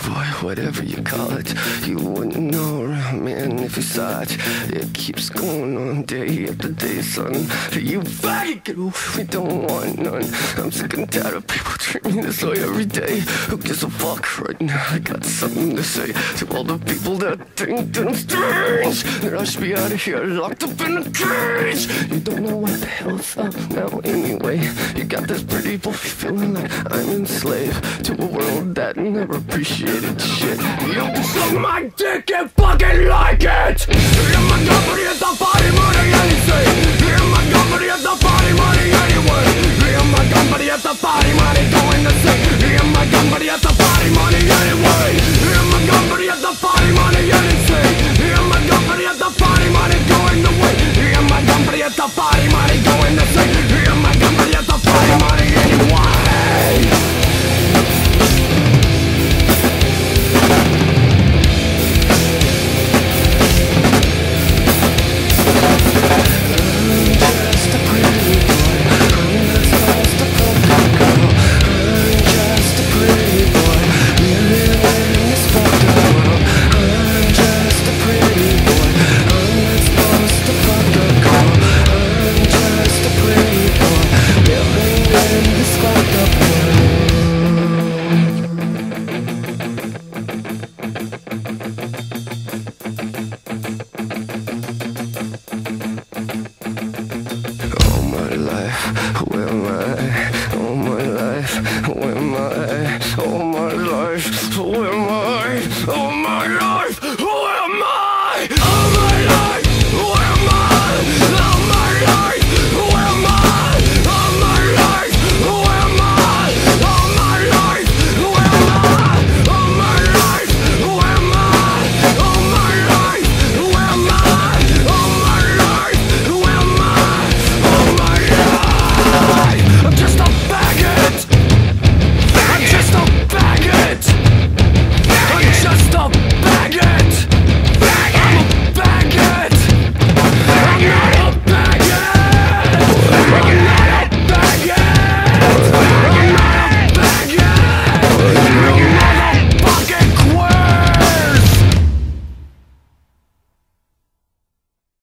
boy, whatever you call it. You wouldn't know, man, if you saw it. It keeps going on day after day, son. You faggot, get away, we don't want none. I'm sick and tired of people treating me this way every day. Who gives a fuck right now? I got something to say to all the people that think that I'm strange, that I should be out of here, locked up in a cage. You don't know what the hell's up now anyway. You got this pretty boy feeling like I'm enslaved to a world that never appreciated shit. You can suck my dick and fucking like it. You're my company at the party, money anything. You're my company at the party, money anyway. You're my company at the party, money going to sing. You're my company at the party, money anyway. You're my company at the party, money anything. You're my company at the party, money going the way. You're my company at the party, money going to sing. You're my company at the party, money anyway. Where am I? All my life, where am I? All my life, where am I? All my life.